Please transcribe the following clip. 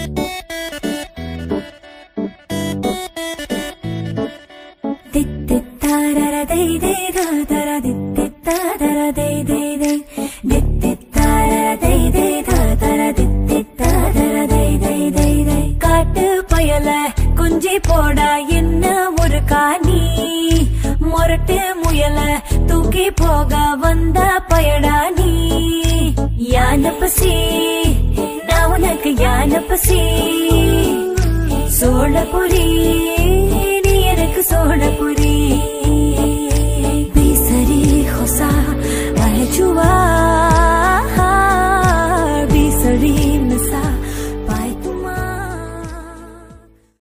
காட்டு பயல குஞ்சி போடா என்ன ஒரு காணி மொரட்டு முயல தூக்கி போக வந்த பயடா நீ யானை பசி நான் உனக்கு யானை பசி சோழபுரி நீ எனக்கு சோழபுரி